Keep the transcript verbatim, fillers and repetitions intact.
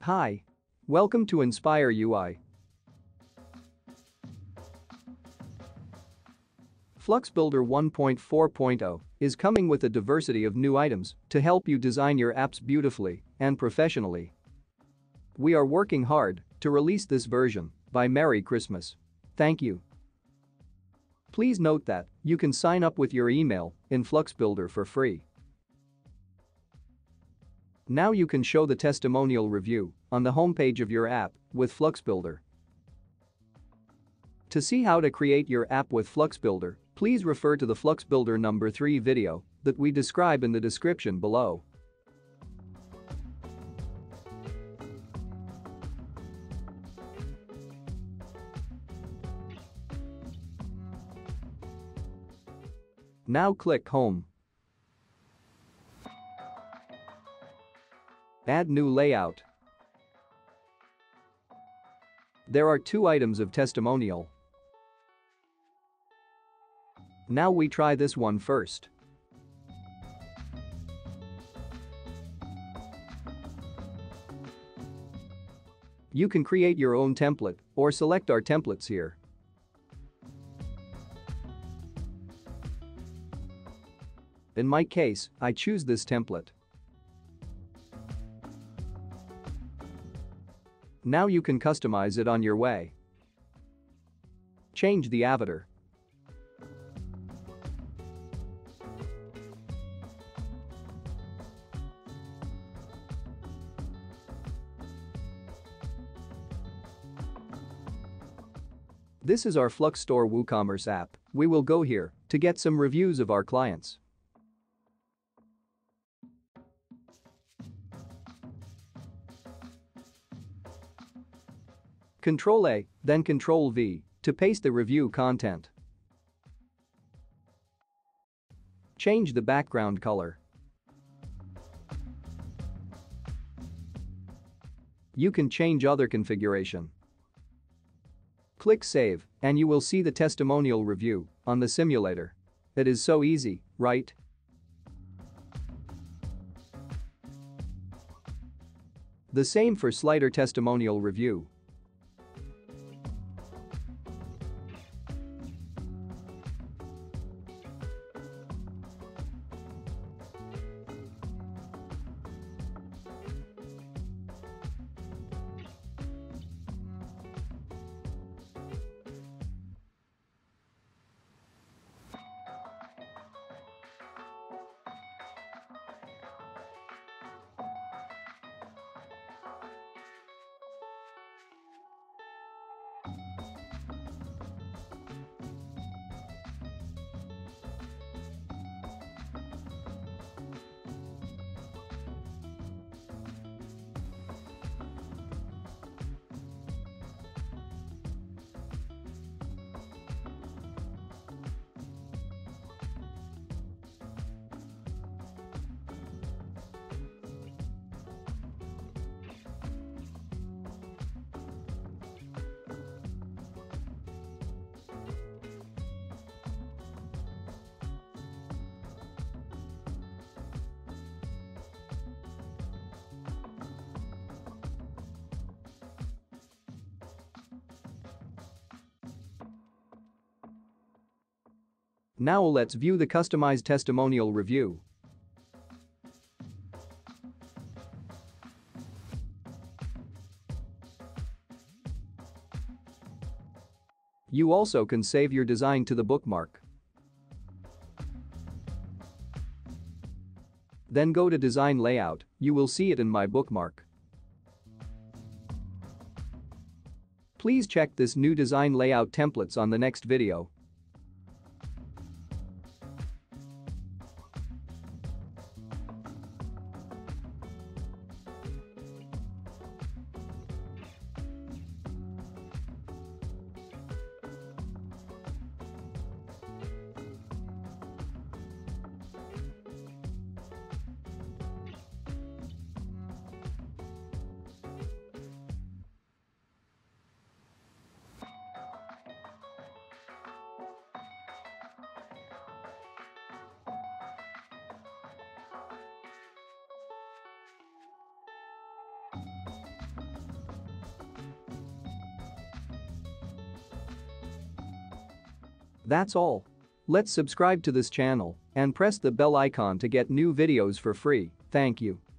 Hi. Welcome to Inspire U I. FluxBuilder one point four point zero is coming with a diversity of new items to help you design your apps beautifully and professionally. We are working hard to release this version by Merry Christmas. Thank you. Please note that you can sign up with your email in FluxBuilder for free. Now you can show the testimonial review on the homepage of your app with FluxBuilder. To see how to create your app with FluxBuilder, please refer to the FluxBuilder number three video that we describe in the description below. Now click Home. Add new layout. There are two items of testimonial. Now we try this one first. You can create your own template or select our templates here. In my case, I choose this template. Now you can customize it on your way. Change the avatar. This is our FluxStore WooCommerce app. We will go here to get some reviews of our clients. Control A, then Control V to paste the review content. Change the background color. You can change other configuration. Click Save and you will see the testimonial review on the simulator. It is so easy, right? The same for Slider testimonial review. Now let's view the customized testimonial review. You also can save your design to the bookmark. Then go to Design Layout, you will see it in my bookmark. Please check this new design layout templates on the next video. That's all. Let's subscribe to this channel and press the bell icon to get new videos for free. Thank you.